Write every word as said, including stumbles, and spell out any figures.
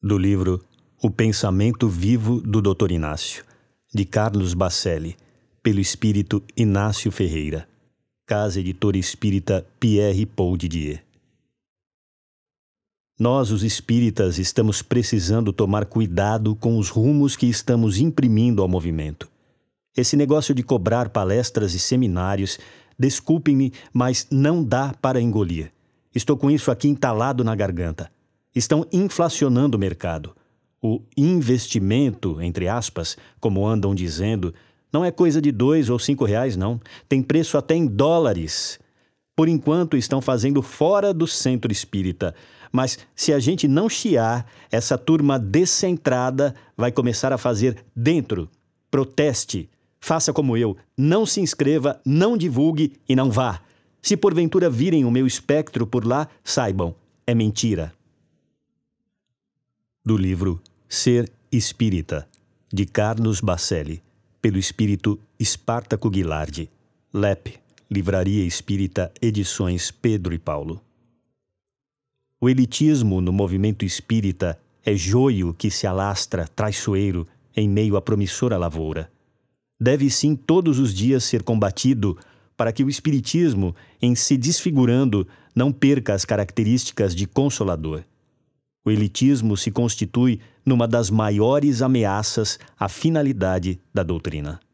Do livro O Pensamento Vivo do doutor Inácio, de Carlos Bacelli, pelo espírito Inácio Ferreira, Casa Editora Espírita Pierre Paul Didier. Nós, os espíritas, estamos precisando tomar cuidado com os rumos que estamos imprimindo ao movimento. Esse negócio de cobrar palestras e seminários, desculpem-me, mas não dá para engolir. Estou com isso aqui entalado na garganta. Estão inflacionando o mercado. O investimento, entre aspas, como andam dizendo, não é coisa de dois ou cinco reais, não. Tem preço até em dólares. Por enquanto estão fazendo fora do centro espírita. Mas se a gente não chiar, essa turma descentrada vai começar a fazer dentro. Proteste. Faça como eu. Não se inscreva, não divulgue e não vá. Se porventura virem o meu espectro por lá, saibam, é mentira. Do livro Ser Espírita, de Carlos Bacelli, pelo espírito Espartaco Guilardi, L E P, Livraria Espírita Edições Pedro e Paulo. O elitismo no movimento espírita é joio que se alastra, traiçoeiro, em meio à promissora lavoura. Deve sim todos os dias ser combatido para que o espiritismo, em se desfigurando, não perca as características de consolador. O elitismo se constitui numa das maiores ameaças à finalidade da doutrina.